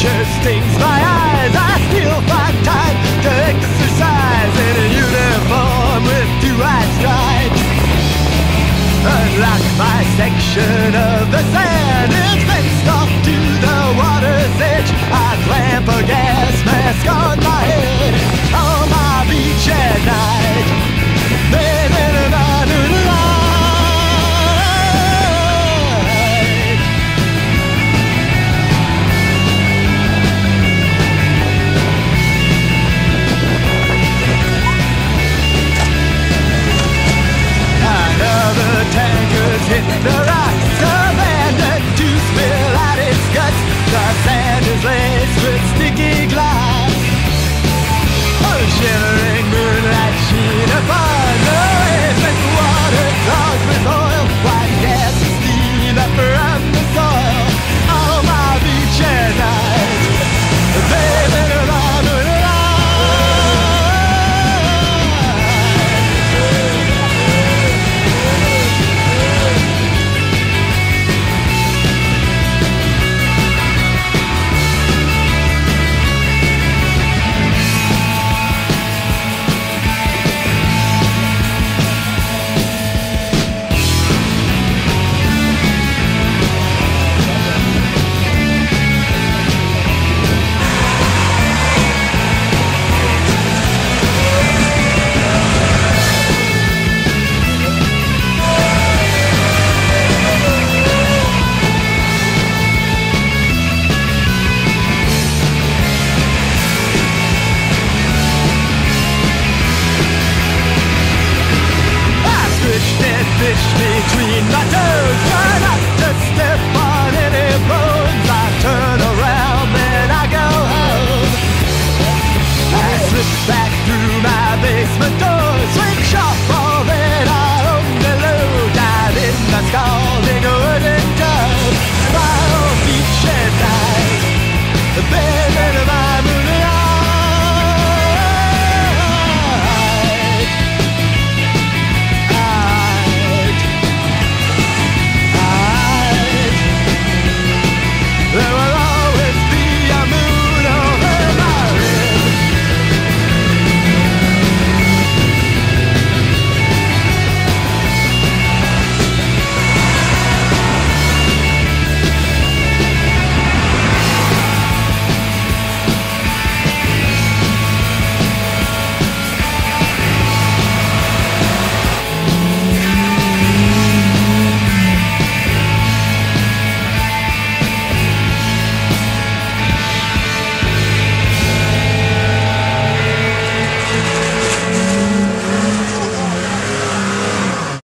nature stings my eyes. I still find time to exercise in a uniform with 2 white stripes. Unlike my section of the sand, it's fenced off to the water's edge. I clamp a gas mask on my head on my beach at night.